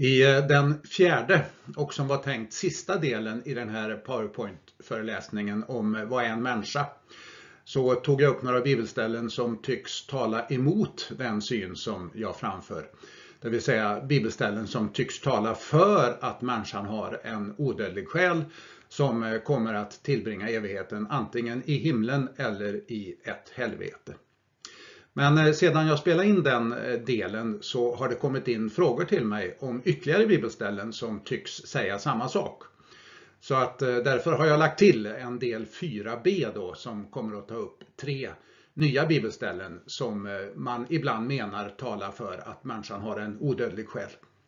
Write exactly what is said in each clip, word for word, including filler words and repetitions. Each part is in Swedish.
I den fjärde och som var tänkt sista delen i den här PowerPoint-föreläsningen om vad är en människa, så tog jag upp några bibelställen som tycks tala emot den syn som jag framför. Det vill säga bibelställen som tycks tala för att människan har en odödlig själ som kommer att tillbringa evigheten antingen i himlen eller i ett helvete. Men sedan jag spelade in den delen så har det kommit in frågor till mig om ytterligare bibelställen som tycks säga samma sak. Så att därför har jag lagt till en del fyra b då, som kommer att ta upp tre nya bibelställen som man ibland menar talar för att människan har en odödlig själ.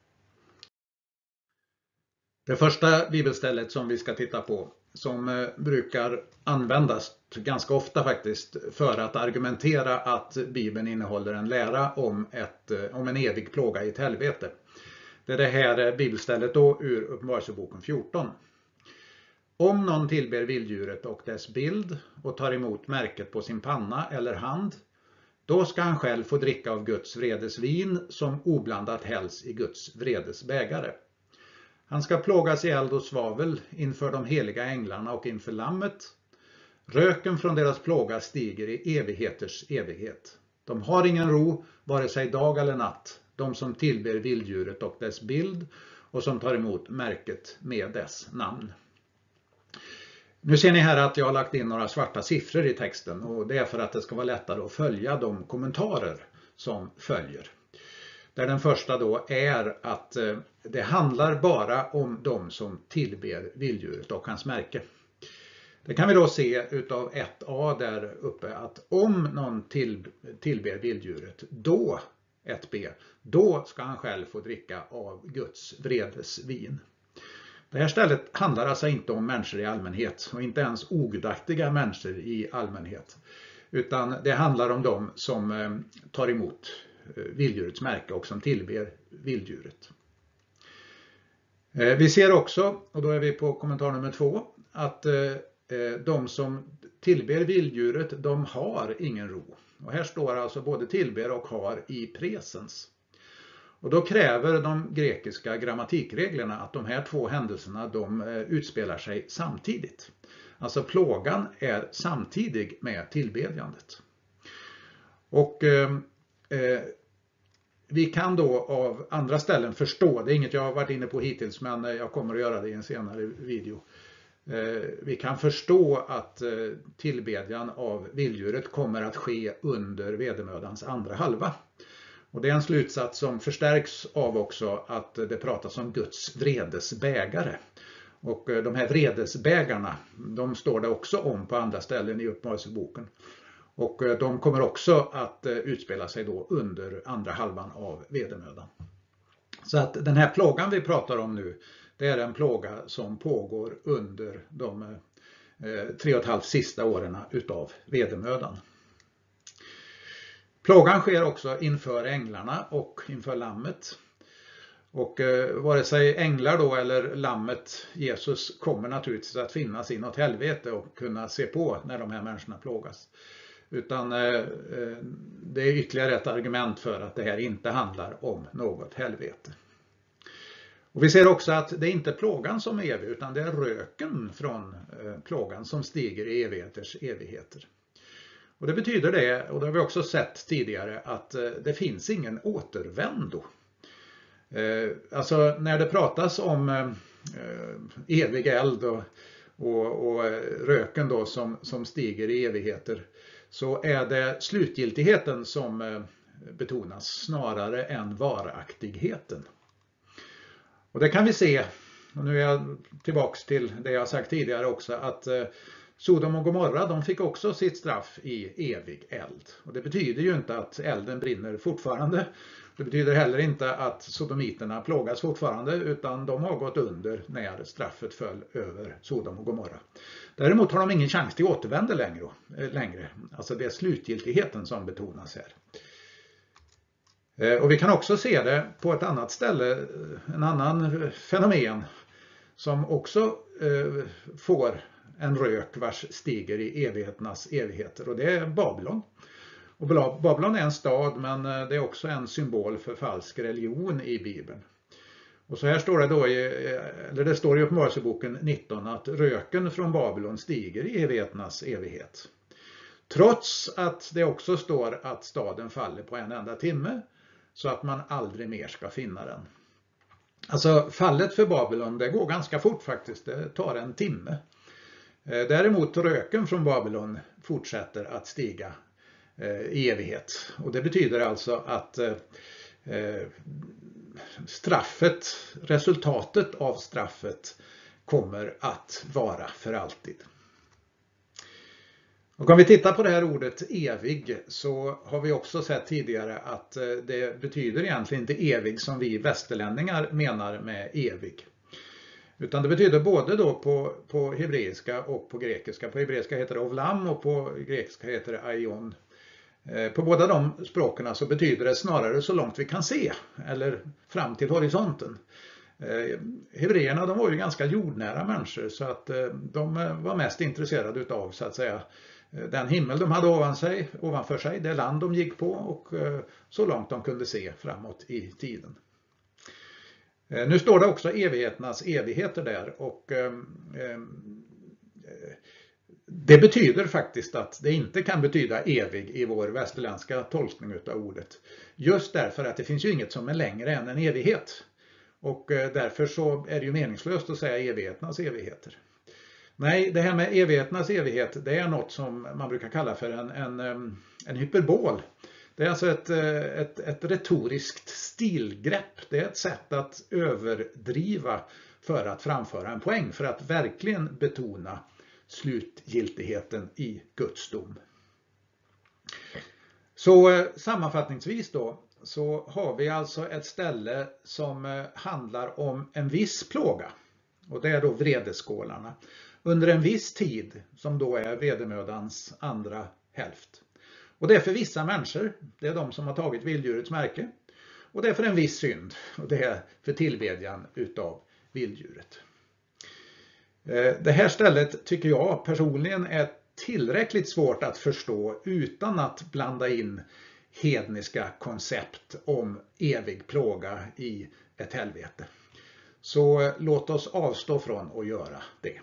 Det första bibelstället som vi ska titta på, som brukar användas ganska ofta faktiskt för att argumentera att Bibeln innehåller en lära om, ett, om en evig plåga i ett helvete. Det är det här bibelstället då ur Uppenbarelseboken fjorton. Om någon tillber vilddjuret och dess bild och tar emot märket på sin panna eller hand, då ska han själv få dricka av Guds vredesvin som oblandat hälls i Guds vredes bägare. Han ska plågas i eld och svavel inför de heliga änglarna och inför lammet. Röken från deras plåga stiger i evigheters evighet. De har ingen ro, vare sig dag eller natt, de som tillber vilddjuret och dess bild och som tar emot märket med dess namn. Nu ser ni här att jag har lagt in några svarta siffror i texten, och det är för att det ska vara lättare att följa de kommentarer som följer. Där den första då är att det handlar bara om de som tillber vilddjuret och hans märke. Det kan vi då se utav ett a där uppe, att om någon till, tillber vilddjuret, då ett b, då ska han själv få dricka av Guds vredesvin. Det här stället handlar alltså inte om människor i allmänhet och inte ens ogudaktiga människor i allmänhet, utan det handlar om de som tar emot vilddjurets märke och som tillber vilddjuret. Vi ser också, och då är vi på kommentar nummer två, att de som tillber vilddjuret, de har ingen ro. Och här står alltså både tillber och har i presens. Och då kräver de grekiska grammatikreglerna att de här två händelserna de utspelar sig samtidigt. Alltså plågan är samtidig med tillbedjandet. Och eh, vi kan då av andra ställen förstå, det är inget jag har varit inne på hittills men jag kommer att göra det i en senare video. Eh, vi kan förstå att eh, tillbedjan av vilddjuret kommer att ske under vedermödans andra halva. Och det är en slutsats som förstärks av också att det pratas om Guds vredesbägare. Och de här vredesbägarna, de står det också om på andra ställen i Uppenbarelseboken. Och de kommer också att utspela sig då under andra halvan av vedermödan. Så att den här plågan vi pratar om nu, det är en plåga som pågår under de tre och ett halvt sista åren utav vedermödan. Plågan sker också inför änglarna och inför lammet. Och eh, vare sig änglar då eller lammet Jesus kommer naturligtvis att finnas i något helvete och kunna se på när de här människorna plågas. Utan eh, det är ytterligare ett argument för att det här inte handlar om något helvete. Och vi ser också att det är inte plågan som är evig, utan det är röken från eh, plågan som stiger i evigheters evigheter. Och det betyder det, och det har vi också sett tidigare, att det finns ingen återvändo. Alltså när det pratas om evig eld och, och, och röken då som, som stiger i evigheter, så är det slutgiltigheten som betonas snarare än varaktigheten. Och det kan vi se, och nu är jag tillbaks till det jag sagt tidigare också, att Sodom och Gomorra, de fick också sitt straff i evig eld. Och det betyder ju inte att elden brinner fortfarande. Det betyder heller inte att sodomiterna plågas fortfarande, utan de har gått under när straffet föll över Sodom och Gomorra. Däremot har de ingen chans till återvändo längre. längre. Alltså det är slutgiltigheten som betonas här. Och vi kan också se det på ett annat ställe, en annan fenomen som också eh, får en rök vars stiger i evigheternas evigheter, och det är Babylon. Och Babylon är en stad, men det är också en symbol för falsk religion i Bibeln. Och så här står det då, i, eller det står i Uppenbarelseboken nitton, att röken från Babylon stiger i evigheternas evighet. Trots att det också står att staden faller på en enda timme, så att man aldrig mer ska finna den. Alltså fallet för Babylon, det går ganska fort faktiskt, det tar en timme. Däremot röken från Babylon fortsätter att stiga i evighet. Och det betyder alltså att straffet, resultatet av straffet kommer att vara för alltid. Och om vi tittar på det här ordet evig, så har vi också sett tidigare att det betyder egentligen inte evig som vi västerlänningar menar med evig. Utan det betyder både då på, på hebreiska och på grekiska. På hebreiska heter det ovlam och på grekiska heter det aion. På båda de språken så betyder det snarare så långt vi kan se, eller fram till horisonten. Hebreerna, de var ju ganska jordnära människor, så att de var mest intresserade av, så att säga, den himmel de hade ovan sig, ovanför sig, det land de gick på, och så långt de kunde se framåt i tiden. Nu står det också evigheternas evigheter där, och det betyder faktiskt att det inte kan betyda evig i vår västerländska tolkning av ordet. Just därför att det finns ju inget som är längre än en evighet. Och därför så är det ju meningslöst att säga evigheternas evigheter. Nej, det här med evigheternas evighet, det är något som man brukar kalla för en, en, en hyperbol. Det är alltså ett, ett, ett retoriskt stilgrepp. Det är ett sätt att överdriva för att framföra en poäng, för att verkligen betona slutgiltigheten i Guds dom. Så sammanfattningsvis då, så har vi alltså ett ställe som handlar om en viss plåga, och det är då vredeskålarna, under en viss tid, som då är vedermödans andra hälft. Och det är för vissa människor, det är de som har tagit vilddjurets märke, och det är för en viss synd, och det är för tillbedjan utav vilddjuret. Det här stället tycker jag personligen är tillräckligt svårt att förstå utan att blanda in hedniska koncept om evig plåga i ett helvete. Så låt oss avstå från att göra det.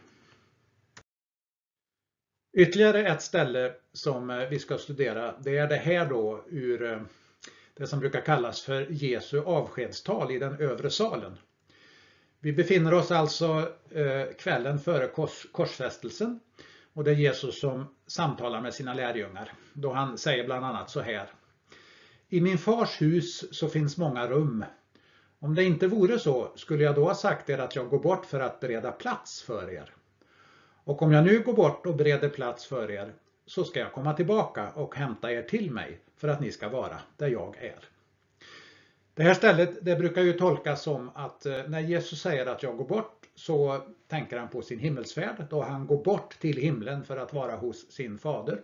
Ytterligare ett ställe som vi ska studera, det är det här då ur det som brukar kallas för Jesu avskedstal i den övre salen. Vi befinner oss alltså kvällen före kors, korsfästelsen, och det är Jesus som samtalar med sina lärjungar, då han säger bland annat så här: I min fars hus så finns många rum. Om det inte vore så, skulle jag då ha sagt er att jag går bort för att bereda plats för er. Och om jag nu går bort och bereder plats för er, så ska jag komma tillbaka och hämta er till mig, för att ni ska vara där jag är. Det här stället, det brukar ju tolkas som att när Jesus säger att jag går bort, så tänker han på sin himmelsfärd, då han går bort till himlen för att vara hos sin fader.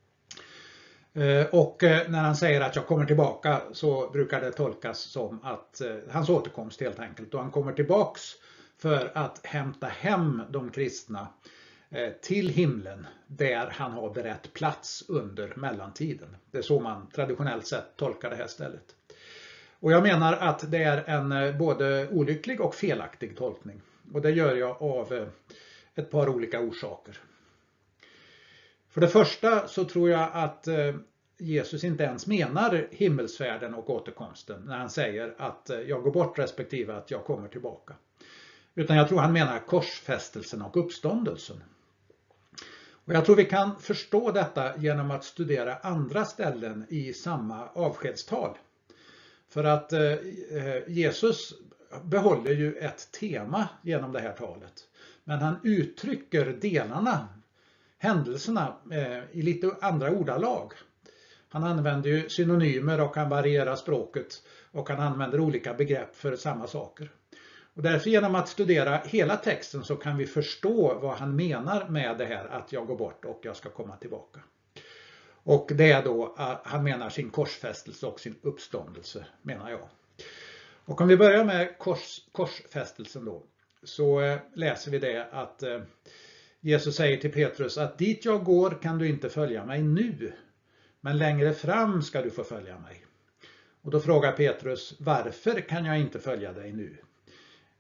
Och när han säger att jag kommer tillbaka, så brukar det tolkas som att hans återkomst helt enkelt, då han kommer tillbaks för att hämta hem de kristna till himlen, där han har berett plats under mellantiden. Det är så man traditionellt sett tolkar det här stället. Och jag menar att det är en både olycklig och felaktig tolkning. Och det gör jag av ett par olika orsaker. För det första så tror jag att Jesus inte ens menar himmelsfärden och återkomsten när han säger att jag går bort respektive att jag kommer tillbaka. Utan jag tror han menar korsfästelsen och uppståndelsen. Och jag tror vi kan förstå detta genom att studera andra ställen i samma avskedstal. För att eh, Jesus behåller ju ett tema genom det här talet. Men han uttrycker delarna, händelserna, eh, i lite andra ordalag. Han använder ju synonymer och han varierar språket, och han använder olika begrepp för samma saker. Och därför genom att studera hela texten så kan vi förstå vad han menar med det här att jag går bort och jag ska komma tillbaka. Och det är då att han menar sin korsfästelse och sin uppståndelse, menar jag. Och om vi börjar med kors, korsfästelsen då, så läser vi det att Jesus säger till Petrus att dit jag går kan du inte följa mig nu, men längre fram ska du få följa mig. Och då frågar Petrus, varför kan jag inte följa dig nu?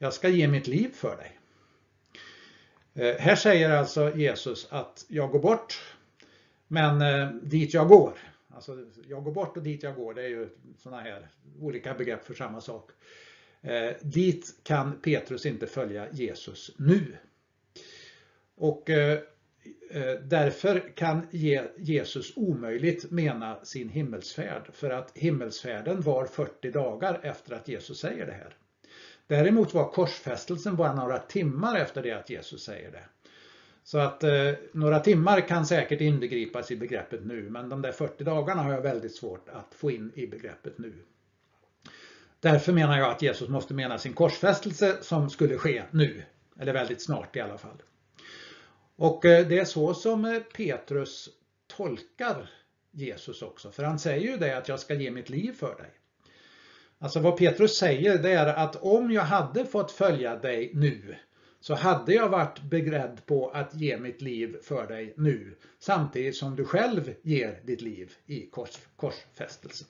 jag ska ge mitt liv för dig. Här säger alltså Jesus att jag går bort, men dit jag går. Alltså jag går bort och dit jag går, det är ju sådana här olika begrepp för samma sak. Eh, dit kan Petrus inte följa Jesus nu. Och eh, därför kan Jesus omöjligt mena sin himmelsfärd. För att himmelsfärden var fyrtio dagar efter att Jesus säger det här. Däremot var korsfästelsen bara några timmar efter det att Jesus säger det. Så att eh, några timmar kan säkert inbegripas i begreppet nu, men de där fyrtio dagarna har jag väldigt svårt att få in i begreppet nu. Därför menar jag att Jesus måste mena sin korsfästelse som skulle ske nu, eller väldigt snart i alla fall. Och eh, det är så som Petrus tolkar Jesus också, för han säger ju det att jag ska ge mitt liv för dig. Alltså vad Petrus säger det är att om jag hade fått följa dig nu, så hade jag varit beredd på att ge mitt liv för dig nu, samtidigt som du själv ger ditt liv i kors, korsfästelsen.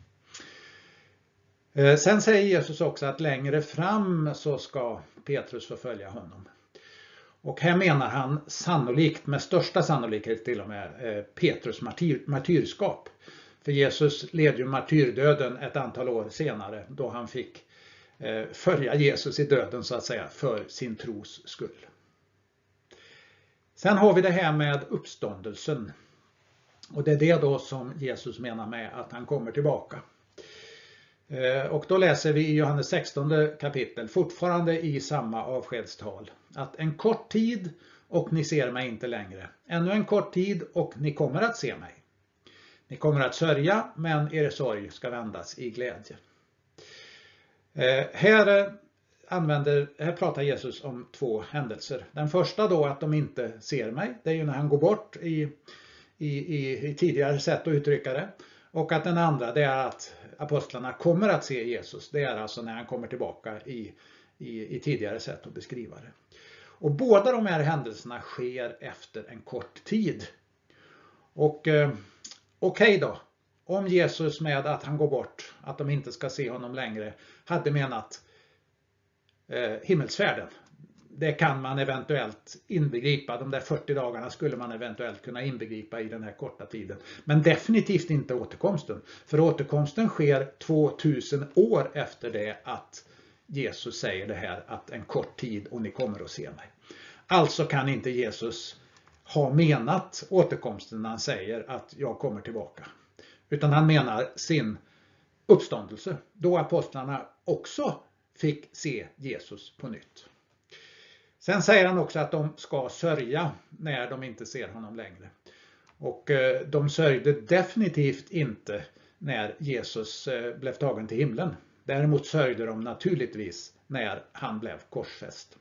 Eh, sen säger Jesus också att längre fram så ska Petrus förfölja honom. Och här menar han sannolikt, med största sannolikhet till och med, eh, Petrus martyr, martyrskap. För Jesus led ju martyrdöden ett antal år senare då han fick följa Jesus i döden så att säga för sin tros skull. Sen har vi det här med uppståndelsen. Och det är det då som Jesus menar med att han kommer tillbaka. Och då läser vi i Johannes sextonde kapitel fortfarande i samma avskedstal att en kort tid och ni ser mig inte längre. Ännu en kort tid och ni kommer att se mig. Ni kommer att sörja, men er sorg ska vändas i glädje. Eh, här, använder, här pratar Jesus om två händelser. Den första då att de inte ser mig. Det är ju när han går bort i, i, i, i tidigare sätt att uttrycka det. Och att den andra det är att apostlarna kommer att se Jesus. Det är alltså när han kommer tillbaka i, i, i tidigare sätt att beskriva det. Och båda de här händelserna sker efter en kort tid. Och eh, okej okay då. Om Jesus med att han går bort, att de inte ska se honom längre, hade menat eh, himmelsfärden. Det kan man eventuellt inbegripa, de där fyrtio dagarna skulle man eventuellt kunna inbegripa i den här korta tiden. Men definitivt inte återkomsten. För återkomsten sker tvåtusen år efter det att Jesus säger det här att en kort tid och ni kommer att se mig. Alltså kan inte Jesus ha menat återkomsten när han säger att jag kommer tillbaka. Utan han menar sin uppståndelse, då apostlarna också fick se Jesus på nytt. Sen säger han också att de ska sörja när de inte ser honom längre. Och de sörjde definitivt inte när Jesus blev tagen till himlen. Däremot sörjde de naturligtvis när han blev korsfäst.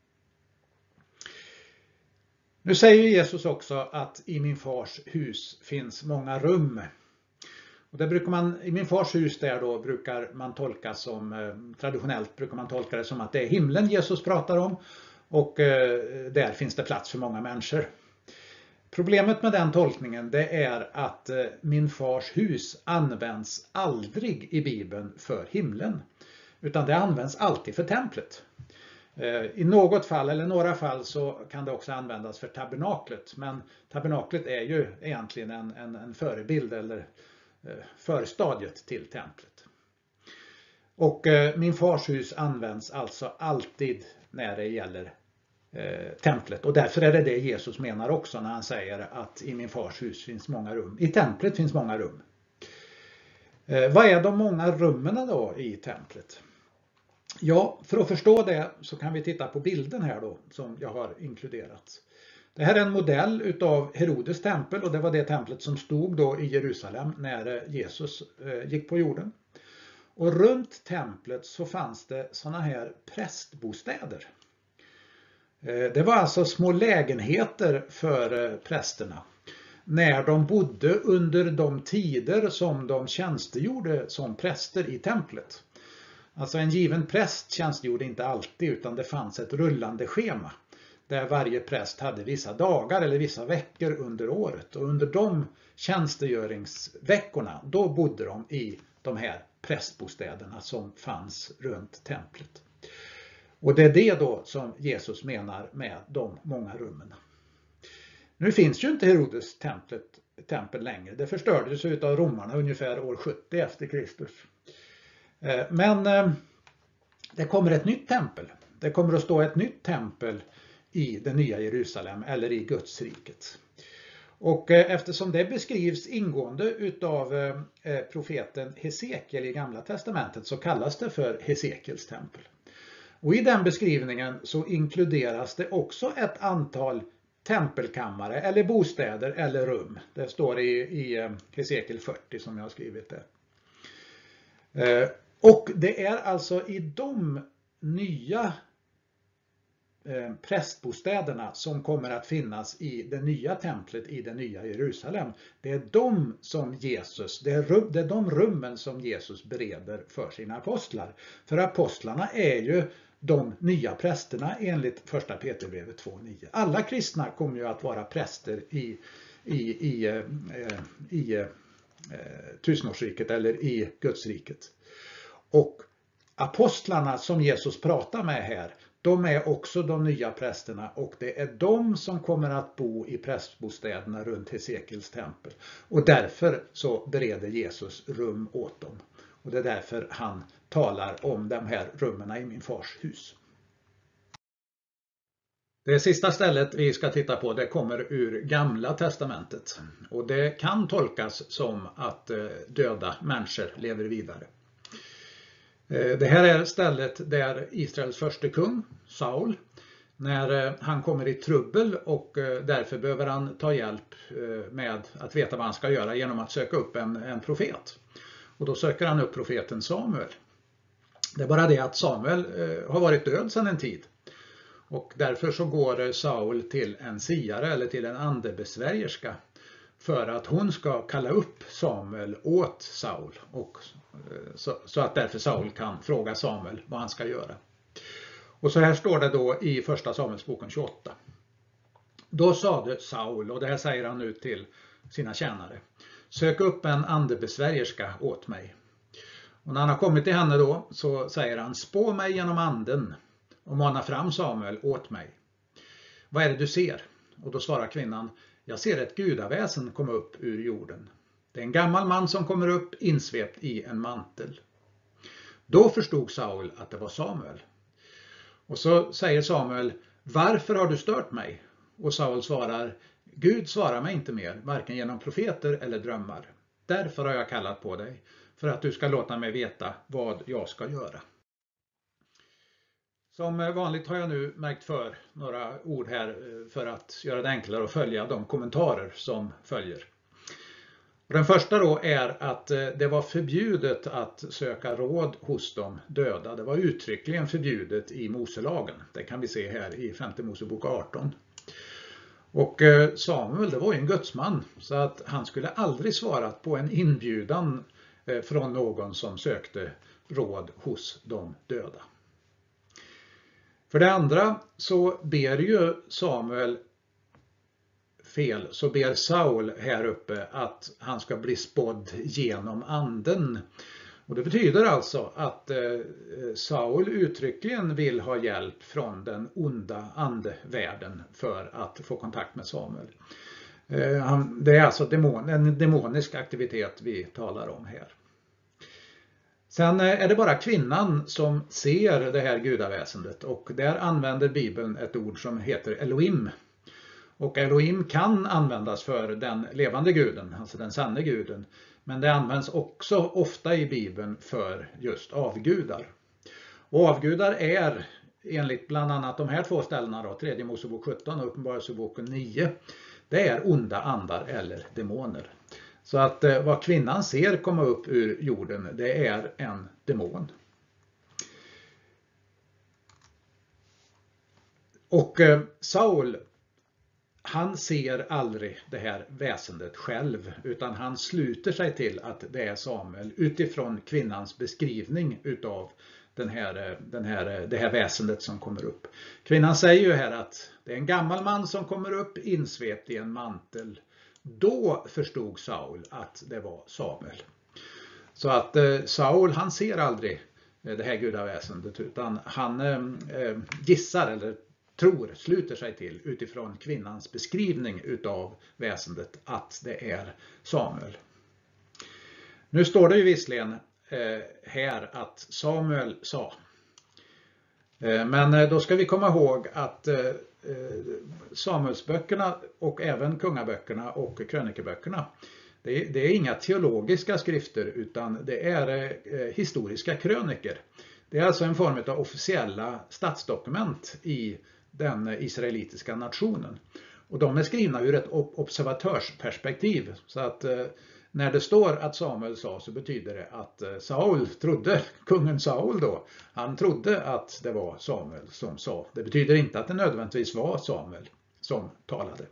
Nu säger Jesus också att i min fars hus finns många rum. Och det brukar man, i min fars hus där då brukar man tolka som, traditionellt brukar man tolka det som att det är himlen Jesus pratar om. Och eh, där finns det plats för många människor. Problemet med den tolkningen det är att eh, min fars hus används aldrig i Bibeln för himlen. Utan det används alltid för templet. Eh, I något fall eller några fall så kan det också användas för tabernaklet. Men tabernaklet är ju egentligen en, en, en förebild eller förstadiet till templet. Och eh, min fars hus används alltså alltid när det gäller eh, templet. Och därför är det det Jesus menar också när han säger att i min fars hus finns många rum. I templet finns många rum. Eh, vad är de många rummen då i templet? Ja, för att förstå det så kan vi titta på bilden här då som jag har inkluderat. Det här är en modell utav Herodes tempel och det var det templet som stod då i Jerusalem när Jesus gick på jorden. Och runt templet så fanns det såna här prästbostäder. Det var alltså små lägenheter för prästerna när de bodde under de tider som de tjänstgjorde som präster i templet. Alltså en given präst tjänstgjorde inte alltid utan det fanns ett rullande schema. Där varje präst hade vissa dagar eller vissa veckor under året. Och under de tjänstgöringsveckorna då bodde de i de här prästbostäderna som fanns runt templet. Och det är det då som Jesus menar med de många rummen. Nu finns ju inte Herodes templet, tempel längre. Det förstördes ut av romarna ungefär år sjuttio efter Kristus. Men det kommer ett nytt tempel. Det kommer att stå ett nytt tempel i det nya Jerusalem eller i Guds riket. Och eftersom det beskrivs ingående utav profeten Hesekiel i Gamla testamentet så kallas det för Hesekiels tempel. Och i den beskrivningen så inkluderas det också ett antal tempelkammare eller bostäder eller rum. Det står i, i Hesekiel fyrtio som jag har skrivit det. Och det är alltså i de nya prästbostäderna som kommer att finnas i det nya templet i det nya Jerusalem. Det är de som Jesus, det är, rum, det är de rummen som Jesus bereder för sina apostlar. För apostlarna är ju de nya prästerna enligt första Petrusbrevet två nio. Alla kristna kommer ju att vara präster i, i, i, i, i, i tusenårsriket eller i Gudsriket. Och apostlarna som Jesus pratar med här, de är också de nya prästerna och det är de som kommer att bo i prästbostäderna runt Hesekiels tempel. Och därför så bereder Jesus rum åt dem. Och det är därför han talar om de här rummen i min fars hus. Det sista stället vi ska titta på det kommer ur Gamla testamentet. Och det kan tolkas som att döda människor lever vidare. Det här är stället där Israels första kung, Saul, när han kommer i trubbel och därför behöver han ta hjälp med att veta vad han ska göra genom att söka upp en, en profet. Och då söker han upp profeten Samuel. Det är bara det att Samuel har varit död sedan en tid. Och därför så går Saul till en siare eller till en andebesvärjerska för att hon ska kalla upp Samuel åt Saul. Och så, så att därför Saul kan fråga Samuel vad han ska göra. Och så här står det då i första Samuelsboken tjugoåtta. Då sade Saul, och det här säger han nu till sina tjänare: sök upp en andebesvärjerska åt mig. Och när han har kommit till henne då så säger han: spå mig genom anden och mana fram Samuel åt mig. Vad är det du ser? Och då svarar kvinnan: jag ser ett gudaväsen komma upp ur jorden. Det är en gammal man som kommer upp insvept i en mantel. Då förstod Saul att det var Samuel. Och så säger Samuel: varför har du stört mig? Och Saul svarar: Gud svarar mig inte mer, varken genom profeter eller drömmar. Därför har jag kallat på dig, för att du ska låta mig veta vad jag ska göra. Som vanligt har jag nu märkt för några ord här för att göra det enklare att följa de kommentarer som följer. Den första då är att det var förbjudet att söka råd hos de döda. Det var uttryckligen förbjudet i Moselagen. Det kan vi se här i femte Mosebok arton. Och Samuel, det var ju en gudsman, så att han skulle aldrig svarat på en inbjudan från någon som sökte råd hos de döda. För det andra så ber ju Samuel fel, så ber Saul här uppe att han ska bli spådd genom anden. Och det betyder alltså att Saul uttryckligen vill ha hjälp från den onda andevärlden för att få kontakt med Samuel. Det är alltså en demonisk aktivitet vi talar om här. Sen är det bara kvinnan som ser det här gudaväsendet, och där använder Bibeln ett ord som heter Elohim. Och Elohim kan användas för den levande guden, alltså den sanne guden. Men det används också ofta i Bibeln för just avgudar. Och avgudar är enligt bland annat de här två ställena då, tredje Mosebok sjutton och Uppenbarelseboken nio. Det är onda andar eller demoner. Så att eh, vad kvinnan ser komma upp ur jorden, det är en demon. Och eh, Saul, han ser aldrig det här väsendet själv, utan han sluter sig till att det är Samuel utifrån kvinnans beskrivning utav den här, den här, det här väsendet som kommer upp. Kvinnan säger ju här att det är en gammal man som kommer upp insvept i en mantel. Då förstod Saul att det var Samuel. Så att eh, Saul, han ser aldrig det här gudaväsendet, utan han eh, gissar eller tror, sluter sig till utifrån kvinnans beskrivning utav väsendet att det är Samuel. Nu står det ju visserligen eh, här att Samuel sa. Eh, men då ska vi komma ihåg att eh, Samuelsböckerna och även kungaböckerna och krönikeböckerna, det är, det är inga teologiska skrifter, utan det är eh, historiska kröniker. Det är alltså en form av officiella statsdokument i den israelitiska nationen. Och de är skrivna ur ett observatörsperspektiv. Så att eh, när det står att Samuel sa, så betyder det att eh, Saul trodde, kungen Saul då, han trodde att det var Samuel som sa. Det betyder inte att det nödvändigtvis var Samuel som talade.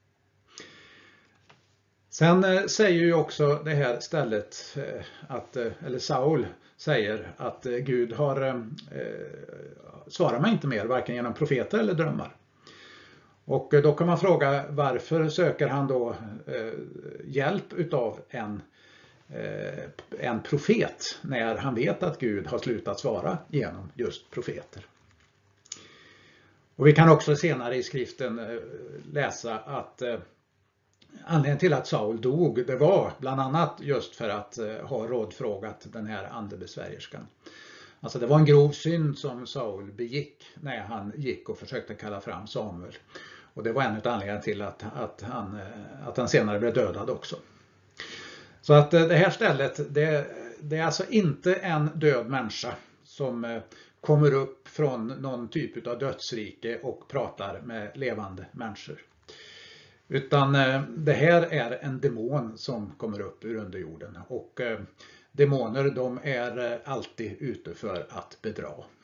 Sen eh, säger ju också det här stället eh, att, eh, eller Saul säger att eh, Gud har eh, svarat mig inte mer, varken genom profeter eller drömmar. Och då kan man fråga, varför söker han då eh, hjälp utav en, eh, en profet när han vet att Gud har slutat svara genom just profeter. Och vi kan också senare i skriften eh, läsa att eh, anledningen till att Saul dog, det var bland annat just för att eh, ha rådfrågat den här andebesvärjerskan. Alltså det var en grov synd som Saul begick när han gick och försökte kalla fram Samuel. Och det var en av anledningarna till att, att, han, att han senare blev dödad också. Så att det här stället, det, det är alltså inte en död människa som kommer upp från någon typ av dödsrike och pratar med levande människor. Utan det här är en demon som kommer upp ur underjorden. Och demoner, de är alltid ute för att bedra.